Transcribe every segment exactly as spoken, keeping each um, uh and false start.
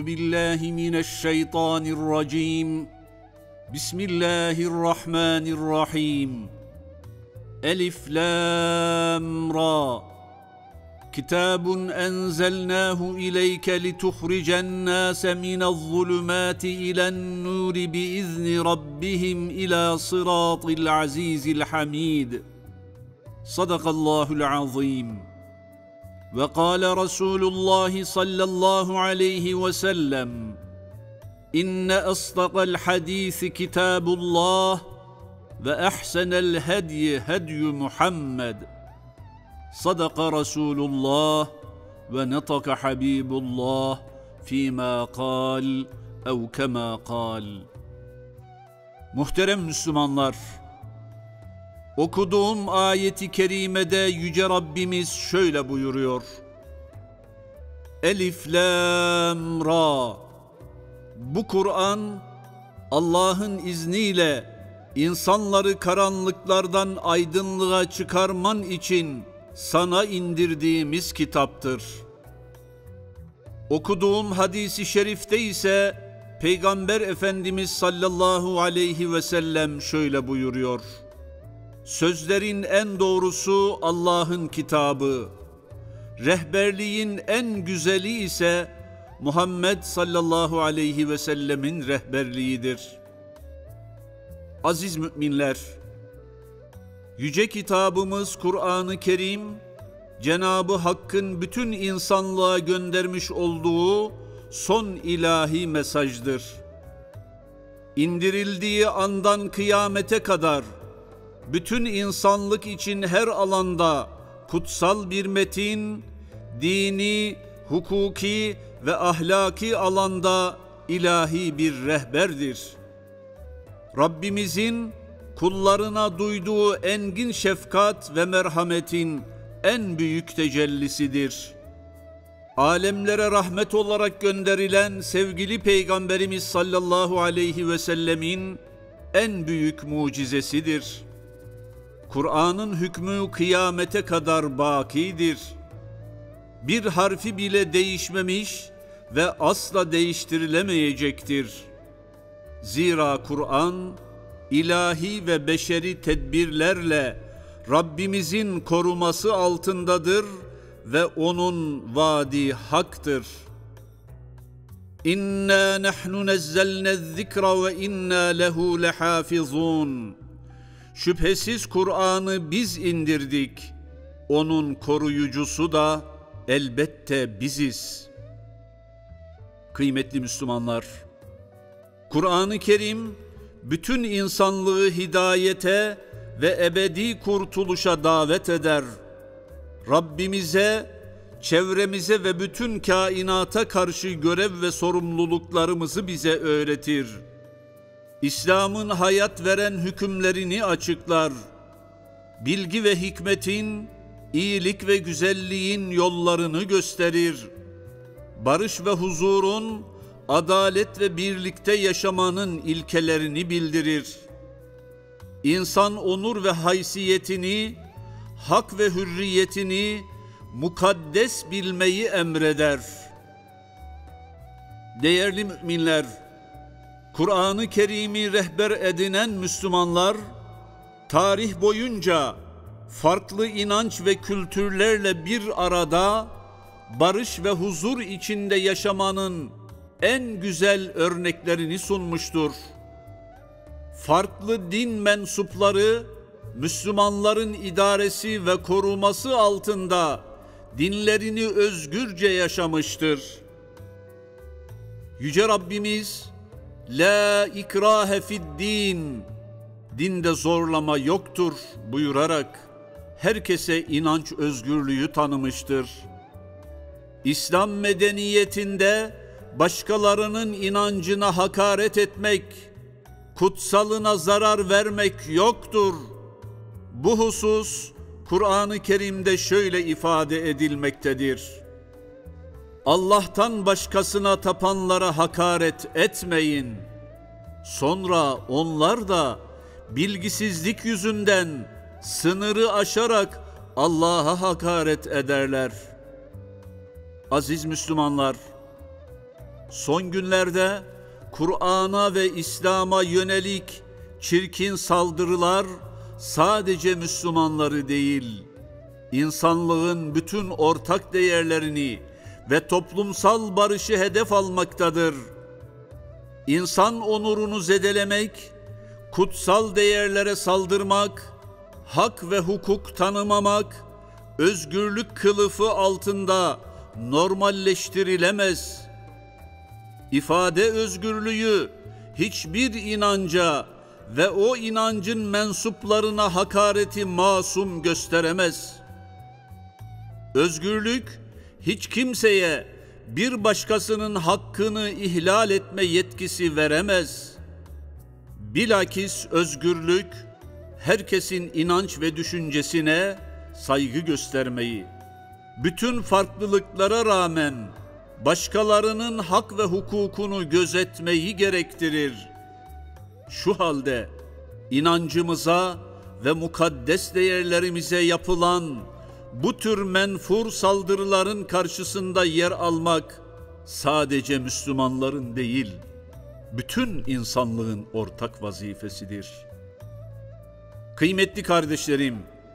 billahi mineşşeytanirracim. Bismillahirrahmanirrahim. Elif lam ra. Kitabun enzelnahu ileyke lituhricen nase minezzulumati ilen nuri biizni rabbihim ila sıratil azizil hamid. Sadakallahul azim. Ve kâle Resulullah sallallahu aleyhi ve sellem: İnne asdaqal hadîsi kitâbullah ve ahsenel hedyi hedyu Muhammed. Sadaka Resulullah ve netaka Habibullah fîmâ kâl ev kemâ kâl. Muhterem Müslümanlar, okuduğum ayeti kerimede Yüce Rabbimiz şöyle buyuruyor: Elif lam ra. Bu Kur'an, Allah'ın izniyle insanları karanlıklardan aydınlığa çıkarman için sana indirdiğimiz kitaptır. Okuduğum hadis-i şerifte ise Peygamber Efendimiz sallallahu aleyhi ve sellem şöyle buyuruyor: Sözlerin en doğrusu Allah'ın kitabı, rehberliğin en güzeli ise Muhammed sallallahu aleyhi ve sellemin rehberliğidir. Aziz müminler, yüce kitabımız Kur'an-ı Kerim, Cenab-ı Hakk'ın bütün insanlığa göndermiş olduğu son ilahi mesajdır. İndirildiği andan kıyamete kadar bütün insanlık için her alanda kutsal bir metin, dini, hukuki ve ahlaki alanda ilahi bir rehberdir. Rabbimizin kullarına duyduğu engin şefkat ve merhametin en büyük tecellisidir. Alemlere rahmet olarak gönderilen sevgili Peygamberimiz sallallahu aleyhi ve sellemin en büyük mucizesidir. Kur'an'ın hükmü kıyamete kadar bakidir. Bir harfi bile değişmemiş ve asla değiştirilemeyecektir. Zira Kur'an, ilahi ve beşeri tedbirlerle Rabbimizin koruması altındadır ve onun vaadi haktır. İnna nahnu nezzelne'z-zikra ve inna lehu lehafizun. Şüphesiz Kur'an'ı biz indirdik. Onun koruyucusu da elbette biziz. Kıymetli Müslümanlar, Kur'an-ı Kerim bütün insanlığı hidayete ve ebedi kurtuluşa davet eder. Rabbimize, çevremize ve bütün kainata karşı görev ve sorumluluklarımızı bize öğretir. İslam'ın hayat veren hükümlerini açıklar. Bilgi ve hikmetin, iyilik ve güzelliğin yollarını gösterir. Barış ve huzurun, adalet ve birlikte yaşamanın ilkelerini bildirir. İnsan onur ve haysiyetini, hak ve hürriyetini mukaddes bilmeyi emreder. Değerli müminler, Kur'an-ı Kerim'i rehber edinen Müslümanlar, tarih boyunca farklı inanç ve kültürlerle bir arada barış ve huzur içinde yaşamanın en güzel örneklerini sunmuştur. Farklı din mensupları Müslümanların idaresi ve koruması altında dinlerini özgürce yaşamıştır. Yüce Rabbimiz La ikrahe fid-din, dinde zorlama yoktur buyurarak herkese inanç özgürlüğü tanımıştır. İslam medeniyetinde başkalarının inancına hakaret etmek, kutsalına zarar vermek yoktur. Bu husus Kur'an-ı Kerim'de şöyle ifade edilmektedir: Allah'tan başkasına tapanlara hakaret etmeyin. Sonra onlar da bilgisizlik yüzünden sınırı aşarak Allah'a hakaret ederler. Aziz Müslümanlar, Son günlerde Kur'an'a ve İslam'a yönelik çirkin saldırılar sadece Müslümanları değil, insanlığın bütün ortak değerlerini ve toplumsal barışı hedef almaktadır. İnsan onurunu zedelemek, kutsal değerlere saldırmak, hak ve hukuk tanımamak, özgürlük kılıfı altında normalleştirilemez. İfade özgürlüğü hiçbir inanca ve o inancın mensuplarına hakareti masum gösteremez. Özgürlük hiç kimseye bir başkasının hakkını ihlal etme yetkisi veremez. Bilakis özgürlük, herkesin inanç ve düşüncesine saygı göstermeyi, bütün farklılıklara rağmen başkalarının hak ve hukukunu gözetmeyi gerektirir. Şu halde inancımıza ve mukaddes değerlerimize yapılan bu tür menfur saldırıların karşısında yer almak sadece Müslümanların değil, bütün insanlığın ortak vazifesidir. Kıymetli kardeşlerim,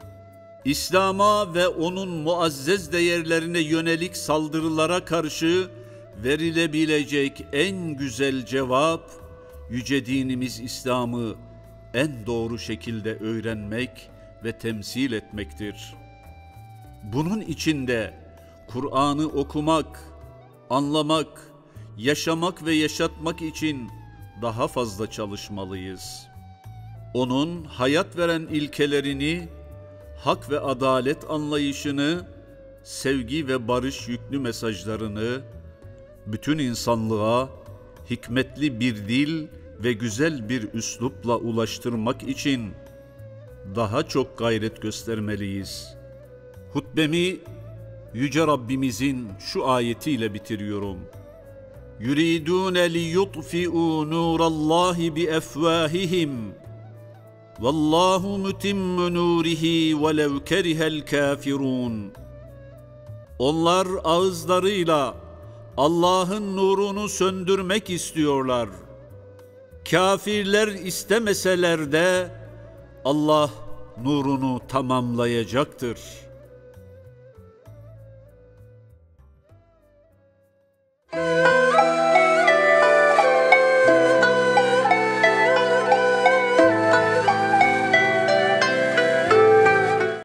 İslam'a ve onun muazzez değerlerine yönelik saldırılara karşı verilebilecek en güzel cevap, yüce dinimiz İslam'ı en doğru şekilde öğrenmek ve temsil etmektir. Bunun içinde Kur'an'ı okumak, anlamak, yaşamak ve yaşatmak için daha fazla çalışmalıyız. Onun hayat veren ilkelerini, hak ve adalet anlayışını, sevgi ve barış yüklü mesajlarını bütün insanlığa hikmetli bir dil ve güzel bir üslupla ulaştırmak için daha çok gayret göstermeliyiz. Hutbemi Yüce Rabbimizin şu ayetiyle bitiriyorum. يُرِيدُونَ لِيُطْفِئُوا نُورَ اللّٰهِ بِأَفْوَاهِهِمْ وَاللّٰهُ مُتِمُّ نُورِهِ وَلَوْ كَرِهَ الْكَافِرُونَ. Onlar ağızlarıyla Allah'ın nurunu söndürmek istiyorlar. Kafirler istemeseler de Allah nurunu tamamlayacaktır.